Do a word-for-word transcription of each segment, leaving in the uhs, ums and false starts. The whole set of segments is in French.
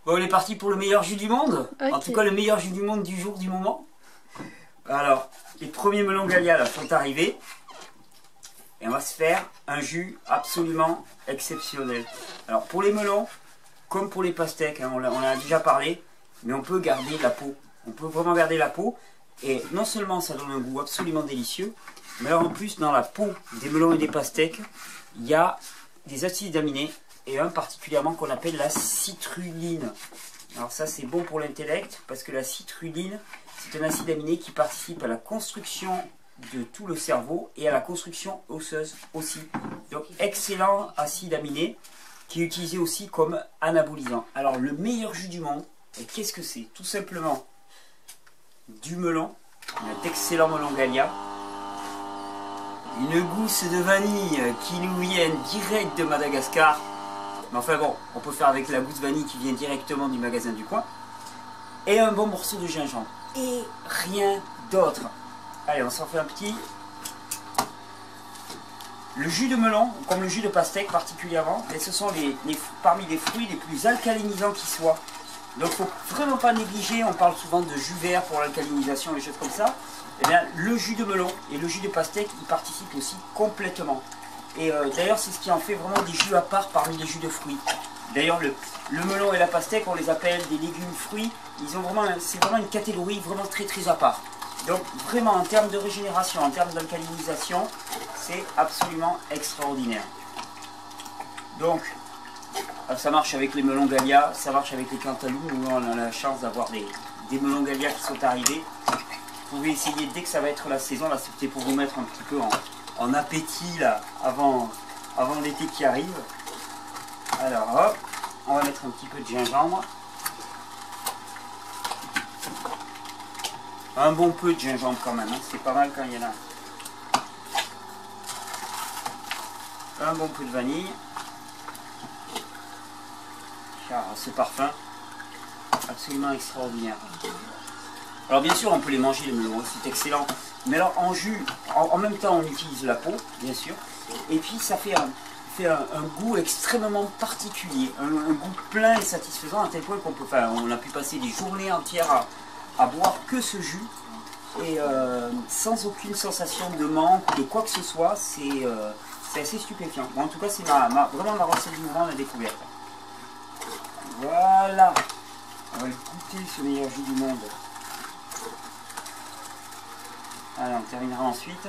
Bon, on est parti pour le meilleur jus du monde. Okay. En tout cas, le meilleur jus du monde du jour, du moment. Alors, les premiers melons Gallia là, sont arrivés. Et on va se faire un jus absolument exceptionnel. Alors, pour les melons, comme pour les pastèques, hein, on en a déjà parlé, mais on peut garder la peau. On peut vraiment garder la peau. Et non seulement ça donne un goût absolument délicieux, mais alors en plus, dans la peau des melons et des pastèques, il y a des acides aminés, et un particulièrement qu'on appelle la citruline. Alors ça, c'est bon pour l'intellect, parce que la citruline, c'est un acide aminé qui participe à la construction de tout le cerveau et à la construction osseuse aussi. Donc excellent acide aminé qui est utilisé aussi comme anabolisant. Alors le meilleur jus du monde, et qu'est-ce que c'est? Tout simplement du melon, un excellent melon Gallia, une gousse de vanille qui nous vient direct de Madagascar. Mais enfin bon, on peut faire avec la gousse vanille qui vient directement du magasin du coin, et un bon morceau de gingembre. Et rien d'autre. Allez, on s'en fait un petit. Le jus de melon, comme le jus de pastèque particulièrement, et ce sont les, les, parmi les fruits les plus alcalinisants qui soient. Donc il ne faut vraiment pas négliger, on parle souvent de jus vert pour l'alcalinisation et des choses comme ça. Et bien le jus de melon et le jus de pastèque, ils participent aussi complètement. Et euh, d'ailleurs c'est ce qui en fait vraiment des jus à part parmi les jus de fruits. D'ailleurs le, le melon et la pastèque, on les appelle des légumes fruits. Ils ont vraiment, c'est vraiment une catégorie vraiment très très à part. Donc vraiment en termes de régénération, en termes d'alcalinisation, c'est absolument extraordinaire. Donc ça marche avec les melons Gallia, ça marche avec les cantaloupes. Nous on a la chance d'avoir des, des melons Gallia qui sont arrivés. Vous pouvez essayer dès que ça va être la saison, là c'était pour vous mettre un petit peu en, en appétit là, avant, avant l'été qui arrive. Alors hop, on va mettre un petit peu de gingembre. Un bon peu de gingembre quand même, hein. C'est pas mal quand il y en a. Un bon peu de vanille. Car ce parfum, absolument extraordinaire. Alors bien sûr on peut les manger les melons, c'est excellent. Mais alors en jus, en, en même temps on utilise la peau, bien sûr. Et puis ça fait un, fait un, un goût extrêmement particulier. Un, un goût plein et satisfaisant à tel point qu'on peut, enfin, on a pu passer des journées entières à, à boire que ce jus. Et euh, sans aucune sensation de manque ou de quoi que ce soit, c'est euh, assez stupéfiant. Bon, en tout cas c'est ma, ma, vraiment ma recette du moment, la découverte. Voilà, on va le goûter ce meilleur jus du monde. Allez, on terminera ensuite.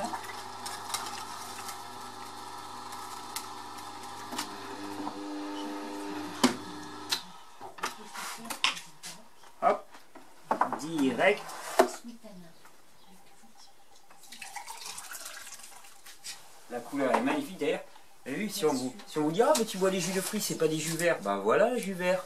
Hop, direct. La couleur est magnifique d'ailleurs. Et oui, si on vous, si on vous dit, ah mais tu vois les jus de fruits, c'est pas des jus verts. Ben voilà le jus vert.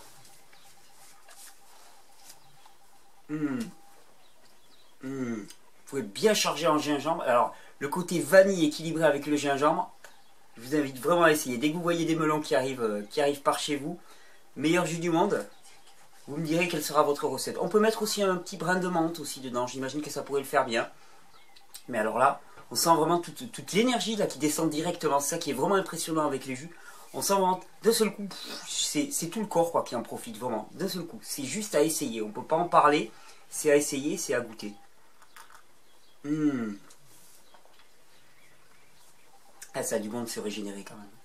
Mmh. Mmh. Vous pouvez bien charger en gingembre. Alors, le côté vanille équilibré avec le gingembre, je vous invite vraiment à essayer. Dès que vous voyez des melons qui arrivent, euh, qui arrivent par chez vous, meilleur jus du monde, vous me direz quelle sera votre recette. On peut mettre aussi un petit brin de menthe aussi dedans. J'imagine que ça pourrait le faire bien. Mais alors là, on sent vraiment toute, toute l'énergie là qui descend directement. C'est ça qui est vraiment impressionnant avec les jus. On sent vraiment d'un seul coup, c'est tout le corps quoi, qui en profite vraiment. D'un seul coup. C'est juste à essayer. On ne peut pas en parler. C'est à essayer, c'est à goûter. Mmh. Ah, ça a du bon de se régénérer quand même.